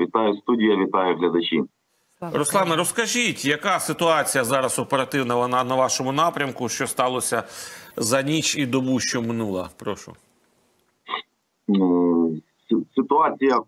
Вітаю студія, вітаю глядачі. Руслане, розкажіть, яка ситуація зараз оперативна на вашому напрямку, що сталося за ніч і добу, що минула? Прошу. Ситуація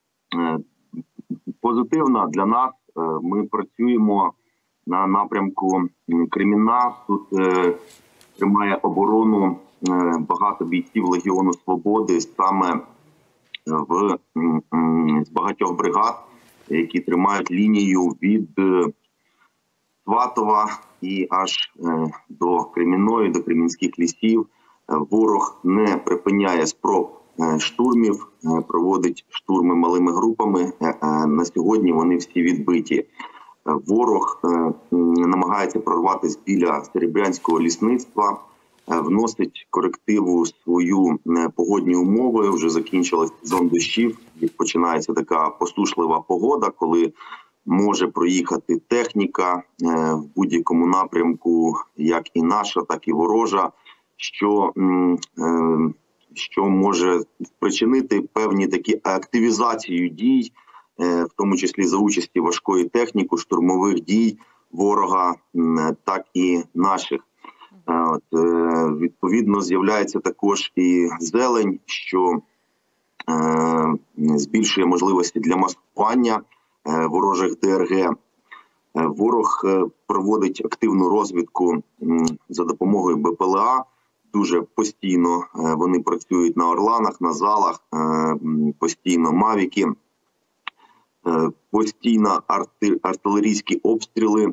позитивна для нас. Ми працюємо на напрямку Кремінна. Тут тримає оборону багато бійців Легіону Свободи саме з багатьох бригад, які тримають лінію від Сватова і аж до Кремінної, до Кремінських лісів. Ворог не припиняє спроб штурмів, проводить штурми малими групами. На сьогодні вони всі відбиті. Ворог намагається прорватися біля Серебрянського лісництва, вносить корективу свою погодні умови. Вже закінчилась сезон дощів, починається така посушлива погода, коли може проїхати техніка в будь-якому напрямку, як і наша, так і ворожа, що може спричинити певні такі активізацію дій, в тому числі за участі важкої техніки, штурмових дій ворога, так і наших. Відповідно, з'являється також і зелень, що збільшує можливості для маскування ворожих ДРГ. Ворог проводить активну розвідку за допомогою БПЛА. Дуже постійно вони працюють на орланах, на залах, постійно мавіки, постійно артилерійські обстріли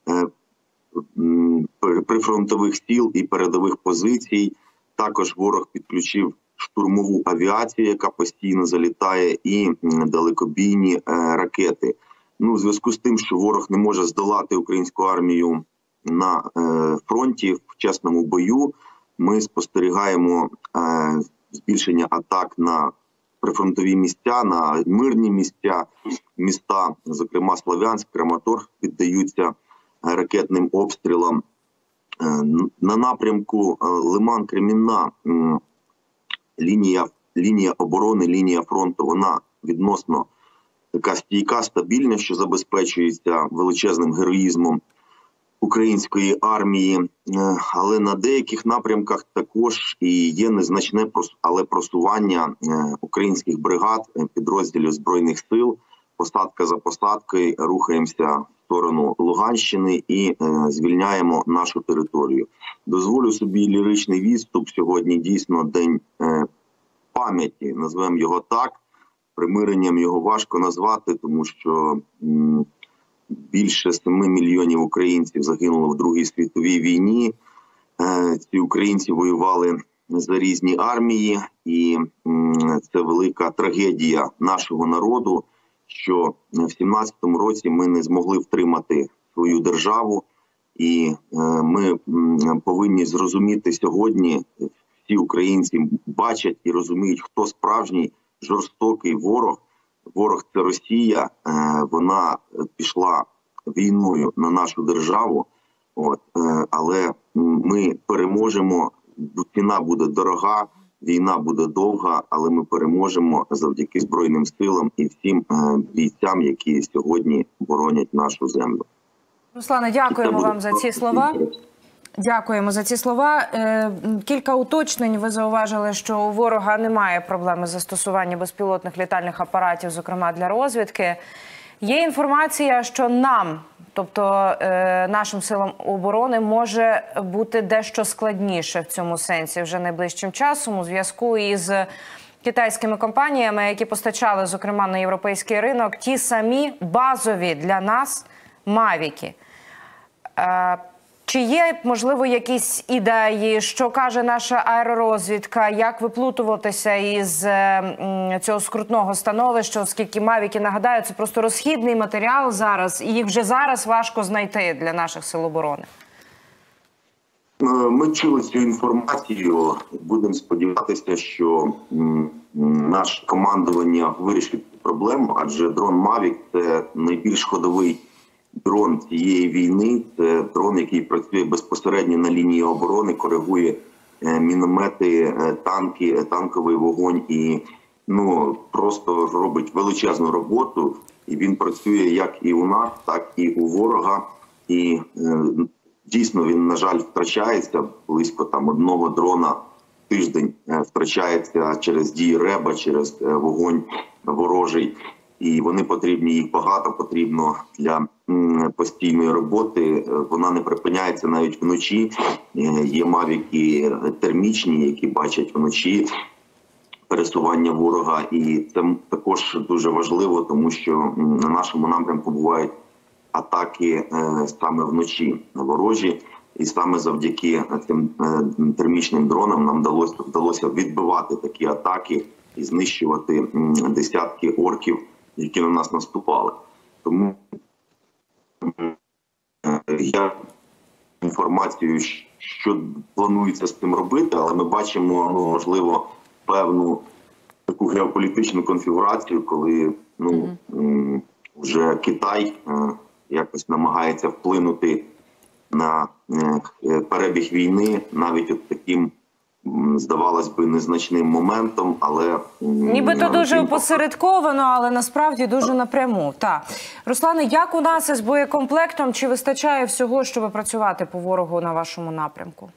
прифронтових сіл і передових позицій. Також ворог підключив штурмову авіацію, яка постійно залітає, і далекобійні ракети. В зв'язку з тим, що ворог не може здолати українську армію на фронті в чесному бою, ми спостерігаємо збільшення атак на прифронтові місця, на мирні міста, зокрема Слов'янськ, Краматорськ, піддаються ракетним обстрілам. На напрямку Лиман-Кремінна лінія оборони, лінія фронту, вона відносно така стійка, стабільна, що забезпечується величезним героїзмом української армії, але на деяких напрямках також і є незначне, але просування українських бригад, підрозділів Збройних сил, посадка за посадкою, рухаємося в сторону Луганщини і звільняємо нашу територію. Дозволю собі ліричний відступ. Сьогодні дійсно день пам'яті, назвемо його так. Примиренням його важко назвати, тому що більше 7 мільйонів українців загинуло в Другій світовій війні. Ці українці воювали за різні армії, і це велика трагедія нашого народу, що в 17-му році ми не змогли втримати свою державу. І ми повинні зрозуміти сьогодні, всі українці бачать і розуміють, хто справжній жорстокий ворог. Ворог – це Росія, вона пішла війною на нашу державу, але ми переможемо, ціна буде дорога, війна буде довга, але ми переможемо завдяки Збройним силам і всім бійцям, які сьогодні боронять нашу землю. Руслане, дякуємо вам за ці слова. Дякуємо за ці слова. Кілька уточнень. Ви зауважили, що у ворога немає проблеми застосування безпілотних літальних апаратів, зокрема для розвідки. Є інформація, що нам, тобто нашим силам оборони, може бути дещо складніше в цьому сенсі вже найближчим часом у зв'язку із китайськими компаніями, які постачали, зокрема, на європейський ринок ті самі базові для нас мавіки. Чи є, можливо, якісь ідеї, що каже наша аеророзвідка, як виплутуватися із цього скрутного становища, оскільки мавіки, нагадаю, це просто розхідний матеріал зараз, і їх вже зараз важко знайти для наших сил оборони? Ми чули цю інформацію. Будемо сподіватися, що наше командування вирішить проблему, адже дрон Мавік – це найбільш ходовий дрон цієї війни. Це дрон, який працює безпосередньо на лінії оборони, коригує міномети, танки, танковий вогонь і просто робить величезну роботу, і він працює як і у нас, так і у ворога. І дійсно він, на жаль, втрачається. Близько там 1 дрона в тиждень втрачається через дії РЕБа, через вогонь ворожий. І вони потрібні, їх багато потрібно для постійної роботи. Вона не припиняється навіть вночі. Є мавіки термічні, які бачать вночі пересування ворога. І це також дуже важливо, тому що на нашому напрямку бувають атаки саме вночі ворожі. І саме завдяки цим термічним дронам нам вдалося відбивати такі атаки і знищувати десятки орків, які на нас наступали. Тому я інформацію, що планується з цим робити, але ми бачимо, можливо, певну таку геополітичну конфігурацію, коли вже Китай якось намагається вплинути на перебіг війни, навіть от таким, здавалось би, незначним моментом, але... Нібито дуже опосередковано, але насправді дуже напряму. Так. Руслане, як у нас із боєкомплектом? Чи вистачає всього, щоб працювати по ворогу на вашому напрямку?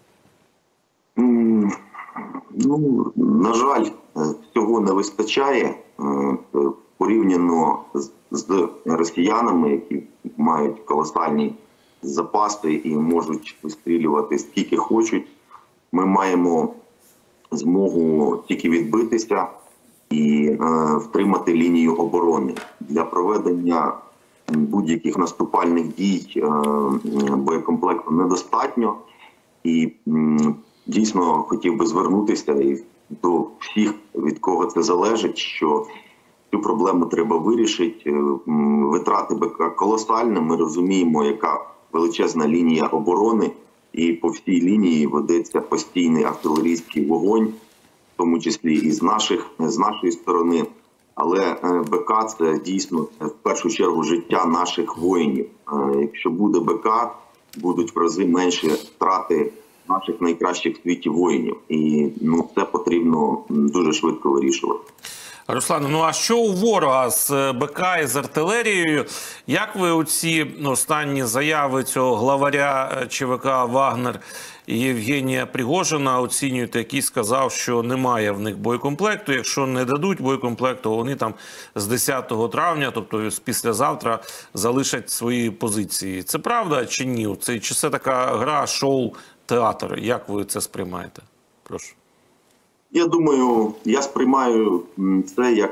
На жаль, всього не вистачає порівняно з росіянами, які мають колосальні запаси і можуть вистрілювати скільки хочуть. Ми маємо змогу тільки відбитися і втримати лінію оборони. Для проведення будь-яких наступальних дій боєкомплекту недостатньо. І дійсно хотів би звернутися і до всіх, від кого це залежить, що цю проблему треба вирішити. Витрати БК колосальні, ми розуміємо, яка величезна лінія оборони, і по всій лінії ведеться постійний артилерійський вогонь, в тому числі і з нашої сторони. Але БК – це дійсно в першу чергу життя наших воїнів. Якщо буде БК, будуть в рази менші втрати наших найкращих в світі воїнів. І це потрібно дуже швидко вирішувати. Руслане, а що у ворога з БК і з артилерією? Як ви оці останні заяви цього главаря ЧВК «Вагнер» Євгенія Пригожина оцінюєте, який сказав, що немає в них боєкомплекту? Якщо не дадуть боєкомплекту, вони там з 10 травня, тобто з післязавтра, залишать свої позиції. Це правда чи ні? Чи це така гра, шоу, театр? Як ви це сприймаєте? Прошу. Я думаю, я сприймаю це як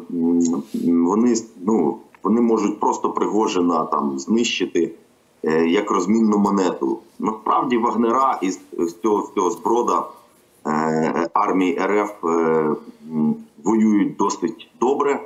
вони можуть просто Пригожина там знищити як розмінну монету. Насправді вагнера із цього зброда армії РФ воюють досить добре.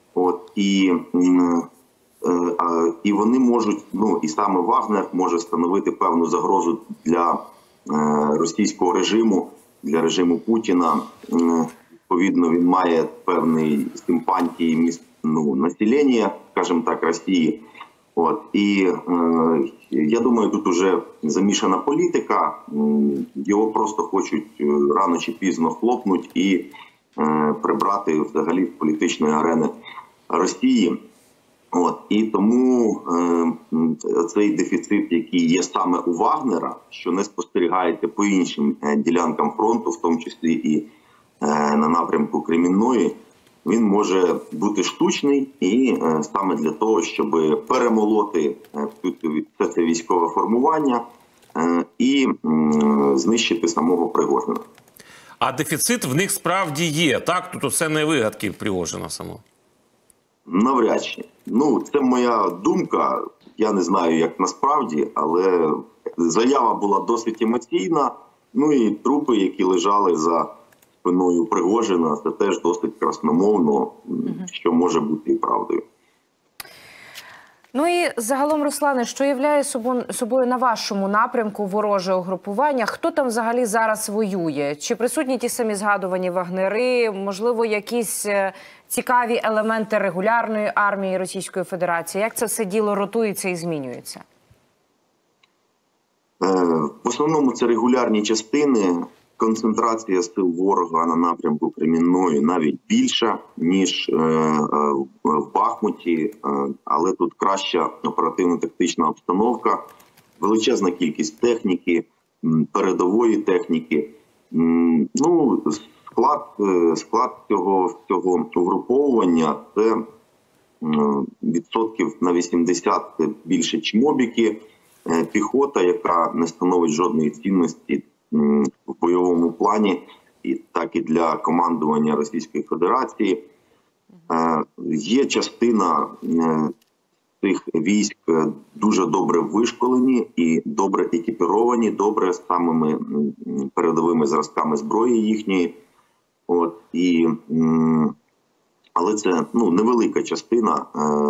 І вони можуть, і саме Вагнер може становити певну загрозу для російського режиму, для режиму Путіна. Відповідно, він має певні симпатії населення, скажімо так, Росії. І я думаю, тут уже замішана політика. Його просто хочуть рано чи пізно хлопнуть і прибрати взагалі з політичної арени Росії. І тому цей дефіцит, який є саме у Вагнера, що не спостерігається по іншим ділянкам фронту, в тому числі і на напрямку Кремінної, він може бути штучний і саме для того, щоб перемолоти все це військове формування і знищити самого Пригожина. А дефіцит в них справді є, так? Тут усе не вигадки Пригожина самого. Навряд чи. Це моя думка. Я не знаю, як насправді, але заява була досить емоційна. І трупи, які лежали за спиною Пригожина, це теж досить красномовно, що може бути і правдою. І загалом, Руслане, що являє собою на вашому напрямку вороже угрупування? Хто там взагалі зараз воює? Чи присутні ті самі згадувані вагнери? Можливо, якісь цікаві елементи регулярної армії Російської Федерації? Як це все діло ротується і змінюється? В основному це регулярні частини. концентрація сил ворога на напрямку Кремінної навіть більша, ніж в Бахмуті, але тут краща оперативно-тактична обстановка, величезна кількість техніки, передової техніки. Ну, склад цього угруповування – це відсотків на 80 більше чмобіки, піхота, яка не становить жодної цінності в бойовому плані, так і для командування Російської Федерації. Є частина цих військ дуже добре вишколені і добре екіпіровані, добре самими передовими зразками зброї їхньої. Але це невелика частина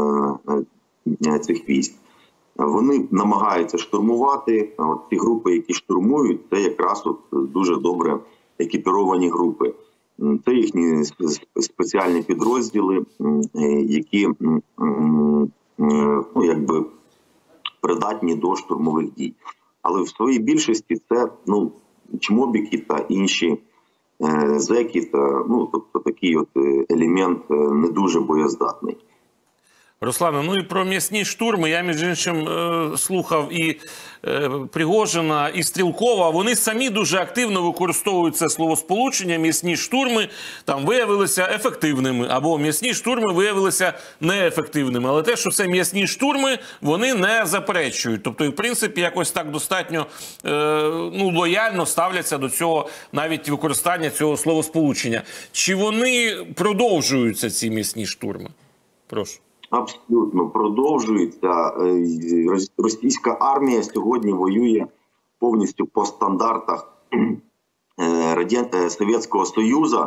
цих військ. Вони намагаються штурмувати. Ті групи, які штурмують, це якраз дуже добре екіпіровані групи. Це їхні спеціальні підрозділи, які придатні до штурмових дій. Але в своїй більшості це чмобіки та інші зеки, тобто такий елемент не дуже боєздатний. Руслане, ну і про м'ясні штурми. Я, між іншим, слухав і Пригожина, і Стрілкова. Вони самі дуже активно використовують це словосполучення. М'ясні штурми там виявилися ефективними, або м'ясні штурми виявилися неефективними. Але те, що це м'ясні штурми, вони не заперечують. Тобто, і в принципі, якось так достатньо лояльно ставляться до цього, навіть використання цього словосполучення. Чи вони продовжуються, ці м'ясні штурми? Прошу. Абсолютно продовжується. Російська армія сьогодні воює повністю по стандартах Совєтського Союзу,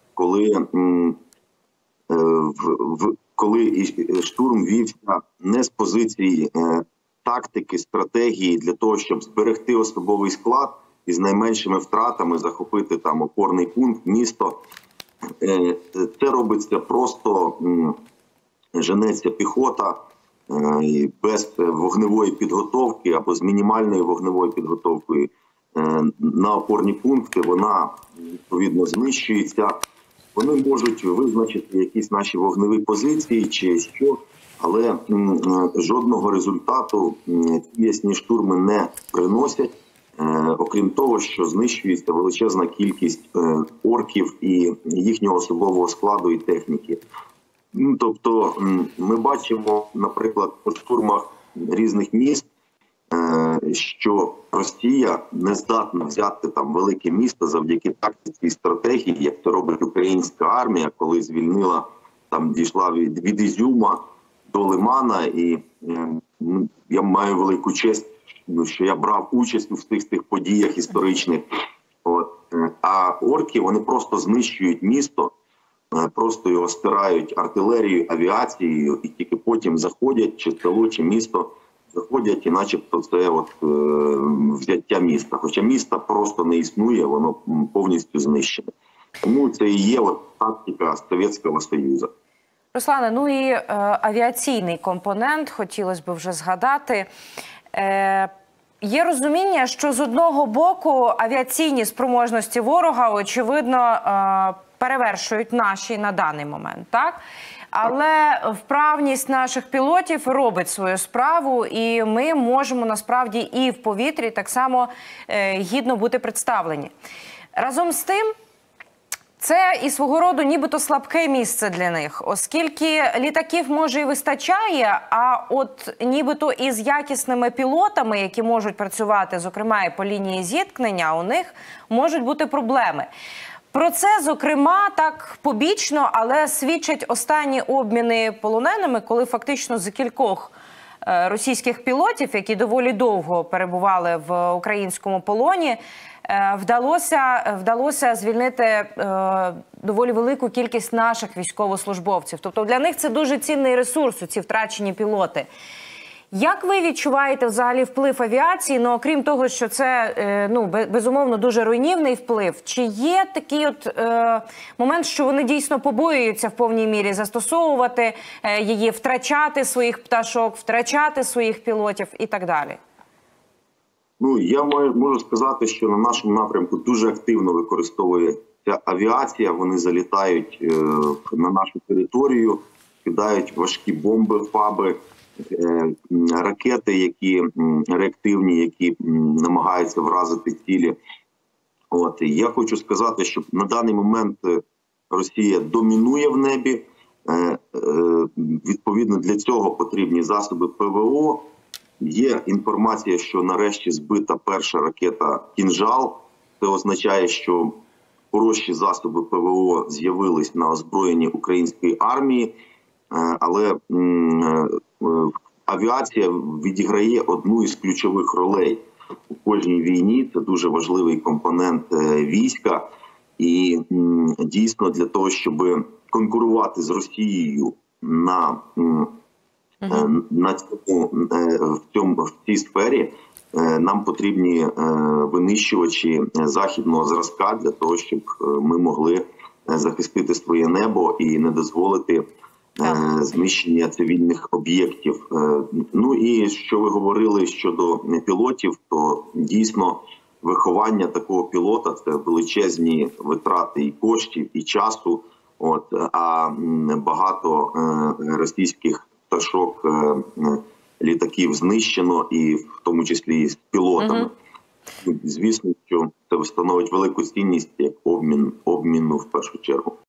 коли штурм вівся не з позиції тактики, стратегії для того, щоб зберегти особовий склад і з найменшими втратами захопити там опорний пункт, місто. Це робиться просто... Женеться піхота без вогневої підготовки або з мінімальною вогневою підготовкою на опорні пункти, вона відповідно знищується. Вони можуть визначити якісь наші вогневі позиції чи що, але жодного результату м'ясні штурми не приносять, окрім того, що знищується величезна кількість орків і їхнього особового складу і техніки. Тобто ми бачимо, наприклад, по штурмах різних міст, що Росія не здатна взяти там велике місто завдяки тактиці і стратегії, як це робить українська армія, коли звільнила, там дійшла від Ізюма до Лимана, і я маю велику честь, що я брав участь у всіх тих подіях історичних. А орки, вони просто знищують місто, просто його стирають артилерією, авіацією, і тільки потім заходять, чи село, чи місто заходять, і начебто це взяття міста. Хоча міста просто не існує, воно повністю знищене. Тому це і є тактика Совєтського Союзу. Руслане, ну і авіаційний компонент, хотілося б вже згадати. Є розуміння, що з одного боку авіаційні спроможності ворога, очевидно, перевершують наші на даний момент, так? Але вправність наших пілотів робить свою справу, і ми можемо насправді і в повітрі так само гідно бути представлені. Разом з тим, це і свого роду нібито слабке місце для них, оскільки літаків може і вистачає, а от нібито із якісними пілотами, які можуть працювати, зокрема і по лінії зіткнення, у них можуть бути проблеми. Про це, зокрема, так побічно, але свідчать останні обміни полоненими, коли фактично з кількох російських пілотів, які доволі довго перебували в українському полоні, вдалося звільнити доволі велику кількість наших військовослужбовців. Тобто для них це дуже цінний ресурс, ці втрачені пілоти. Як ви відчуваєте взагалі вплив авіації? Ну, окрім того, що це, безумовно, дуже руйнівний вплив. Чи є такий момент, що вони дійсно побоюються в повній мірі застосовувати її, втрачати своїх пташок, втрачати своїх пілотів і так далі? Ну, я можу сказати, що на нашому напрямку дуже активно використовується авіація. Вони залітають на нашу територію, кидають важкі бомби, фаби, ракети, які реактивні, які намагаються вразити цілі. От, я хочу сказати, що на даний момент Росія домінує в небі. Відповідно, для цього потрібні засоби ПВО. Є інформація, що нарешті збита перша ракета «Кінжал». Це означає, що хороші засоби ПВО з'явились на озброєнні української армії, але авіація відіграє одну із ключових ролей у кожній війні. Це дуже важливий компонент війська. І дійсно для того, щоб конкурувати з Росією в цій сфері, нам потрібні винищувачі західного зразка для того, щоб ми могли захистити своє небо і не дозволити знищення цивільних об'єктів. Ну і що ви говорили щодо пілотів, то дійсно виховання такого пілота – це величезні витрати і коштів, і часу. От, а багато російських пташок, літаків знищено, і в тому числі і з пілотами. Звісно, що це становить велику цінність як обміну в першу чергу.